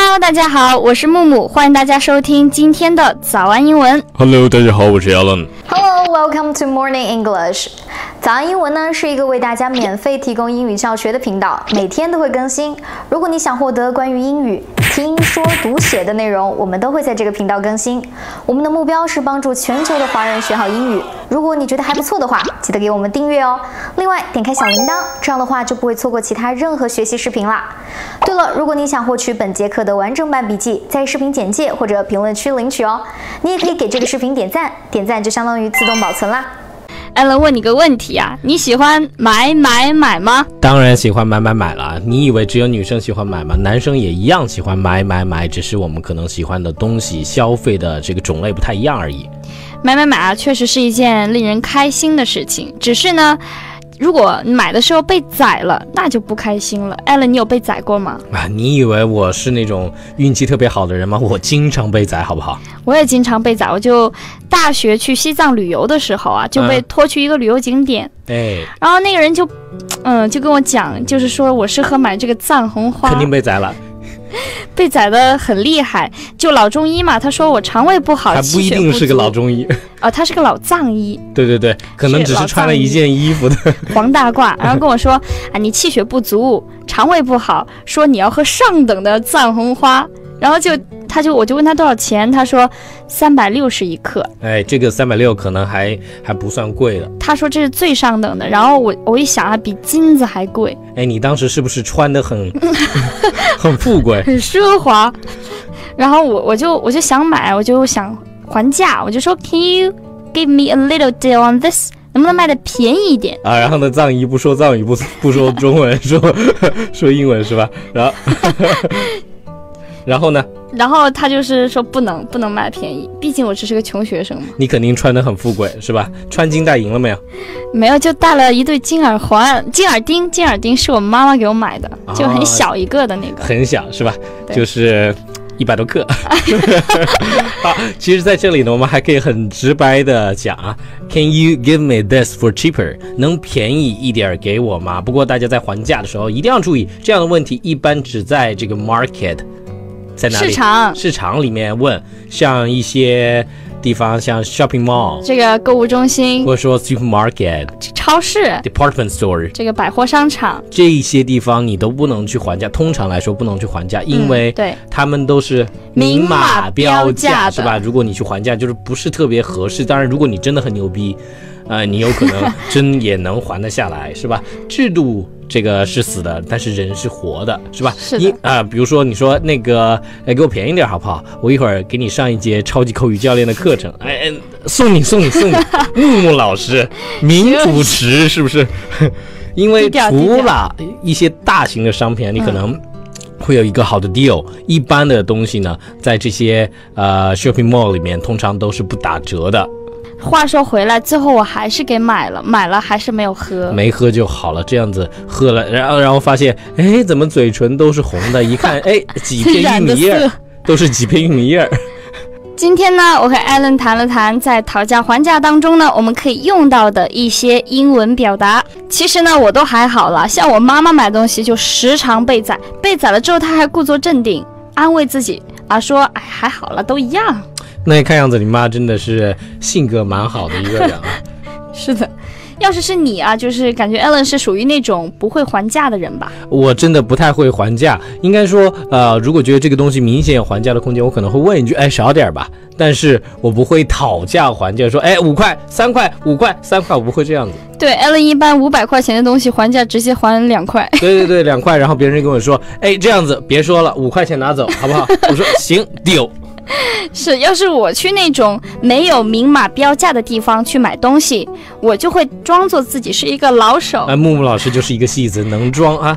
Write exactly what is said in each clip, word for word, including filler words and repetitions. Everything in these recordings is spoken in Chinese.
Hello， 大家好，我是木木，欢迎大家收听今天的早安英文。 Hello， 大家好，我是 Alan。Hello， welcome to Morning English。早安英文呢是一个为大家免费提供英语教学的频道，每天都会更新。如果你想获得关于英语听说读写的内容，我们都会在这个频道更新。我们的目标是帮助全球的华人学好英语。如果你觉得还不错的话，记得给我们订阅哦。另外，点开小铃铛，这样的话就不会错过其他任何学习视频啦。对了，如果你想获取本节课的完整版笔记，在视频简介或者评论区领取哦。你也可以给这个视频点赞，点赞就相当于自动保存啦。 Alan 问你个问题啊，你喜欢买买买吗？ 当然喜欢买买买了。你以为只有女生喜欢买吗？男生也一样喜欢买买买，只是我们可能喜欢的东西、消费的这个种类不太一样而已。 买买买啊，确实是一件令人开心的事情，只是呢，如果你买的时候被宰了，那就不开心了。Alan， 你有被宰过吗？ 啊，你以为我是那种运气特别好的人吗？我经常被宰，好不好？ 我也经常被宰。我就大学去西藏旅游的时候啊，就被拖去一个旅游景点， 哎、嗯， 然后那个人就，嗯，就跟我讲，就是说我适合买这个藏红花， 肯定被宰了。 被宰得很厉害，就老中医嘛，他说我肠胃不好， 还不一定是个老中医哦，他是个老藏医。 对对对，可能只是穿了一件衣服的黄大褂，然后跟我说啊，你气血不足，肠胃不好，说你要喝上等的藏红花，然后就他就我就问他多少钱，他说三百六十一克。 哎，这个三百六可能还还不算贵的。 他说这是最上等的，然后我我一想啊，比金子还贵。 哎，你当时是不是穿得很很富贵， 很奢华？然后我我就我就想买，我就想还价，我就说 Can you give me a little deal on this？ 能不能卖的便宜一点啊？然后呢，藏医不说藏语，不不说中文，说说英文是吧？然后然后呢？ 然后他就是说不能不能卖便宜，毕竟我只是个穷学生嘛。 你肯定穿得很富贵是吧？穿金戴银了没有？ 没有，就戴了一对金耳环、金耳钉。金耳钉是我妈妈给我买的，就很小一个的那个， 啊、很小是吧？就是一百多克。好，其实在这里呢，我们还可以很直白的讲啊 ，Can you give me this for cheaper？ 能便宜一点给我吗？不过大家在还价的时候一定要注意，这样的问题一般只在这个 market。在哪里？ 市场市场里面问，像一些地方，像 shopping mall 这个购物中心， 或者说 supermarket 超市 department store 这个百货商场， 这些地方你都不能去还价。通常来说不能去还价，因为对他们都是明码标价，是吧？如果你去还价，就是不是特别合适。当然，如果你真的很牛逼，呃，你有可能真也能还得下来，是吧？制度。这个是死的，但是人是活的，是吧？ 是的啊、呃，比如说你说那个，哎，给我便宜点好不好？我一会儿给你上一节超级口语教练的课程，哎，送你送你送你，木木老师，名主持是不是？因为除了一些大型的商品，你可能会有一个好的 deal，、嗯、一般的东西呢，在这些呃 shopping mall 里面，通常都是不打折的。 话说回来，最后我还是给买了，买了还是没有喝， 没喝就好了。这样子喝了，然后然后发现，哎，怎么嘴唇都是红的？一看，哎，几片玉米叶，都是几片玉米叶。 今天呢，我和 Alan 谈了谈在讨价还价当中呢，我们可以用到的一些英文表达。其实呢，我都还好了，像我妈妈买东西就时常被宰，被宰了之后，她还故作镇定，安慰自己啊，说，哎，还好了，都一样。 那看样子你妈真的是性格蛮好的一个人啊。 是的，要是是你啊，就是感觉 Alan 是属于那种不会还价的人吧？ 我真的不太会还价，应该说，呃，如果觉得这个东西明显有还价的空间，我可能会问一句，哎，少点吧。但是我不会讨价还价，说，哎，五块、三块、五块、三块，我不会这样子。 对 ，Alan 一般五百块钱的东西还价直接还两块。 对对对，两块，然后别人跟我说，哎，这样子别说了，五块钱拿走，好不好？我说行 ，deal。 是，要是我去那种没有明码标价的地方去买东西，我就会装作自己是一个老手。 哎，木木老师就是一个戏子，能装啊。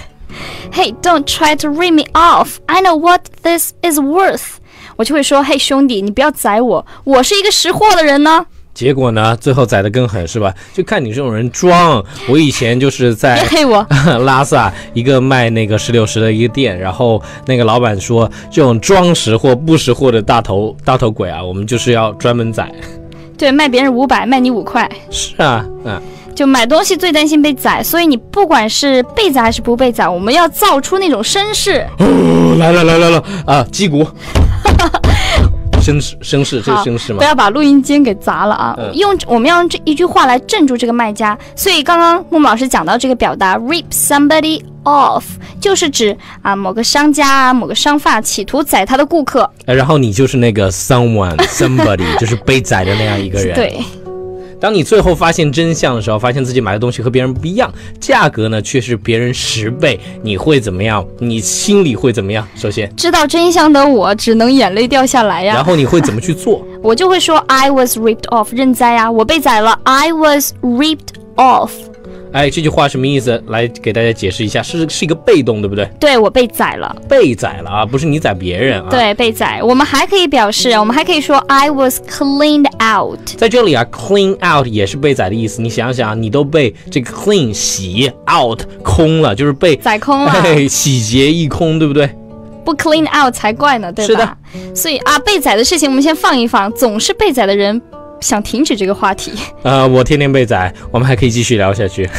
Hey, don't try to rip me off. I know what this is worth. 我就会说，嘿，兄弟，你不要宰我，我是一个识货的人呢。 结果呢，最后宰得更狠是吧？就看你这种人装。我以前就是在拉萨一个卖那个石榴石的一个店，然后那个老板说，这种装识货不识货的大头大头鬼啊，我们就是要专门宰。 对，卖别人五百，卖你五块。 是啊，嗯。 就买东西最担心被宰，所以你不管是被宰还是不被宰，我们要造出那种声势。 哦，来了来了来了啊，击鼓。绅士，绅士，这是绅士吗？ 不要把录音间给砸了啊！ 嗯、 用我们要用这一句话来镇住这个卖家。所以刚刚木木老师讲到这个表达 ，rip somebody off， 就是指啊某个商家啊某个商贩企图宰他的顾客。 然后你就是那个 someone somebody， 就是被宰的那样一个人。 对。 当你最后发现真相的时候，发现自己买的东西和别人不一样，价格呢却是别人十倍，你会怎么样？你心里会怎么样？首先， 知道真相的我只能眼泪掉下来呀。 然后你会怎么去做？ 我就会说 I was ripped off， 认栽呀，我被宰了 I was ripped off。 哎，这句话什么意思？来给大家解释一下，是是一个被动，对不对？ 对，我被宰了。 被宰了啊，不是你宰别人啊。 对，被宰。我们还可以表示，我们还可以说 I was cleaned out。 在这里啊 ，clean out 也是被宰的意思。你想想，你都被这个 clean 洗 out 空了，就是被宰空了， 哎，洗劫一空，对不对？ 不 clean out 才怪呢，对吧？ 是的。 所以啊，被宰的事情我们先放一放，总是被宰的人。想停止这个话题。 呃，我天天被宰，我们还可以继续聊下去。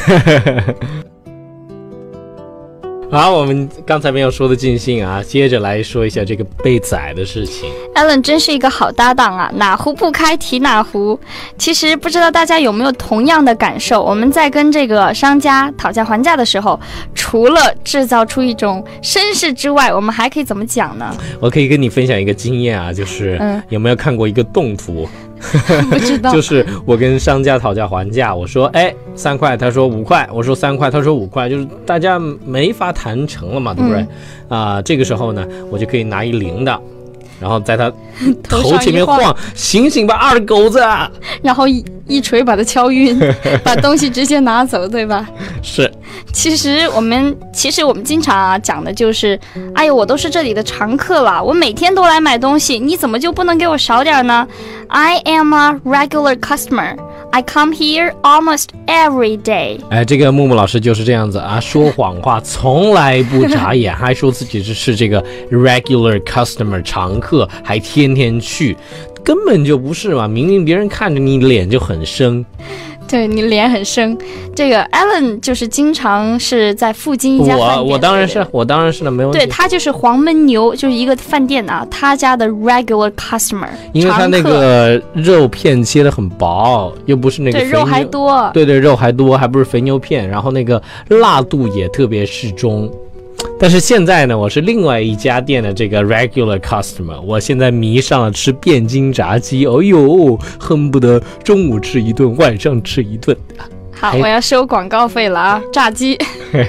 好，我们刚才没有说的尽兴啊，接着来说一下这个被宰的事情。 Alan 真是一个好搭档啊，哪壶不开提哪壶。其实不知道大家有没有同样的感受，我们在跟这个商家讨价还价的时候，除了制造出一种绅士之外，我们还可以怎么讲呢？ 我可以跟你分享一个经验啊，就是有没有看过一个动图？ 不知道。 就是我跟商家讨价还价，我说哎三块，他说五块，我说三块，他说五块，就是大家没法谈成了嘛，对不对？啊、嗯呃，这个时候呢，我就可以拿一铃铛，然后在他头前面晃，醒醒吧，二狗子！ 然后一一锤把他敲晕，把东西直接拿走，对吧？ 是。 其实我们其实我们经常啊讲的就是，哎呦，我都是这里的常客了，我每天都来买东西，你怎么就不能给我少点呢 ？I am a regular customer. I come here almost every day. 哎，这个木木老师就是这样子啊，说谎话从来不眨眼，还说自己是这个 regular customer 常客，还天天去，根本就不是嘛！明明别人看着你脸就很生。 对，你脸很生，这个 Alan 就是经常是在附近一家饭店。 我我当然是，我当然是了，没问题。 对，他就是黄焖牛，就是一个饭店啊，他家的 regular customer。 因为他那个肉片切得很薄，又不是那个肥牛， 对，肉还多。 对对，肉还多，还不是肥牛片，然后那个辣度也特别适中。但是现在呢，我是另外一家店的这个 regular customer， 我现在迷上了吃汴京炸鸡，哦呦，恨不得中午吃一顿，晚上吃一顿。 好，我要收广告费了啊，炸鸡。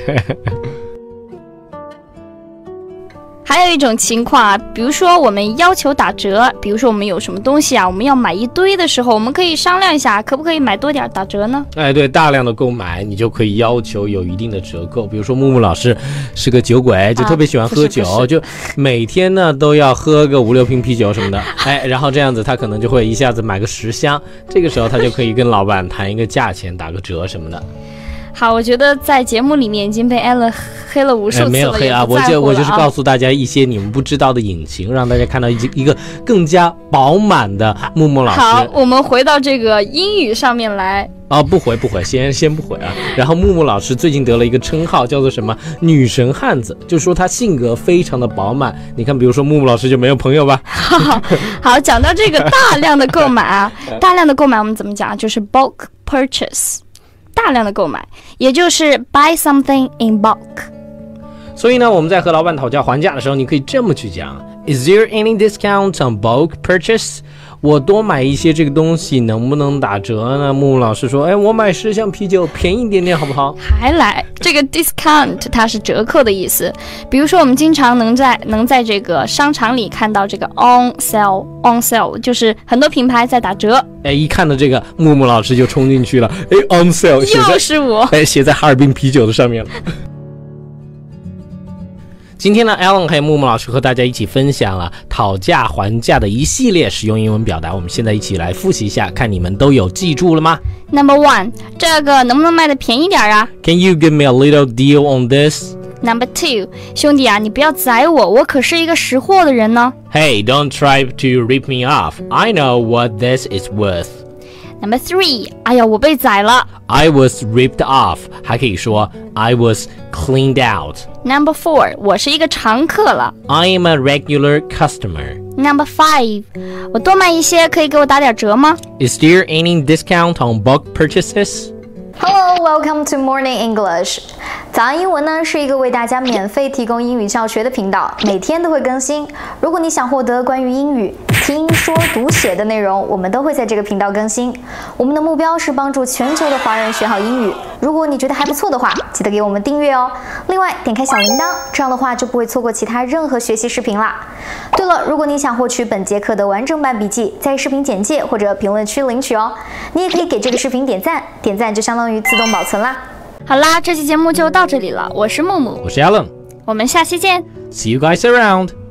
还有一种情况啊，比如说我们要求打折，比如说我们有什么东西啊，我们要买一堆的时候，我们可以商量一下，可不可以买多点打折呢？ 哎，对，大量的购买，你就可以要求有一定的折扣。比如说木木老师是个酒鬼，就特别喜欢喝酒， 啊、 就每天呢都要喝个五六瓶啤酒什么的。哎，然后这样子他可能就会一下子买个十箱，这个时候他就可以跟老板谈一个价钱，打个折什么的。 好，我觉得在节目里面已经被 Alan 黑了无数次了， 哎、没有黑啊，我就我就是告诉大家一些你们不知道的隐情，让大家看到一一个更加饱满的木木老师。 好，我们回到这个英语上面来。 哦，不回不回，先先不回啊。然后木木老师最近得了一个称号，叫做什么女神汉子，就说她性格非常的饱满。你看，比如说木木老师就没有朋友吧？ 好，好，讲到这个大量的购买啊，大量的购买我们怎么讲？就是 bulk purchase。大量的购买，也就是 buy something in bulk。 所以呢，我们在和老板讨价还价的时候，你可以这么去讲 Is there any discount on bulk purchase？ 我多买一些这个东西能不能打折呢？木木老师说，哎，我买十箱啤酒便宜一点点好不好？ 还来这个 discount 它是折扣的意思。比如说我们经常能在能在这个商场里看到这个 on sale on sale， 就是很多品牌在打折。 哎，一看到这个木木老师就冲进去了，哎 on sale 又是我， 哎，写在哈尔滨啤酒的上面了。今天呢 Alan 还有木木老师和大家一起分享了讨价还价的一系列实用英文表达，我们现在一起来复习一下，看你们都有记住了吗？ Number one， 这个能不能卖的便宜点啊？ Can you give me a little deal on this? Number two， 兄弟啊，你不要宰我，我可是一个识货的人呢。 Hey, don't try to rip me off. I know what this is worth. Number three， 哎呀，我被宰了。 I was ripped off， 还可以说 I was cleaned out。 Number four， 我是一个常客了。 I am a regular customer。 Number five， 我多买一些可以给我打点折吗？ Is there any discount on bulk purchases？ Hello, welcome to Morning English。早安英文呢是一个为大家免费提供英语教学的频道，每天都会更新。如果你想获得关于英语听说读写的内容，我们都会在这个频道更新。我们的目标是帮助全球的华人学好英语。如果你觉得还不错的话，记得给我们订阅哦。另外，点开小铃铛，这样的话就不会错过其他任何学习视频啦。对了，如果你想获取本节课的完整版笔记，在视频简介或者评论区领取哦。你也可以给这个视频点赞，点赞就相当于自动保存啦。 好啦，这期节目就到这里了，我是木木， 我是 Alan， 我们下期见。 See you guys around.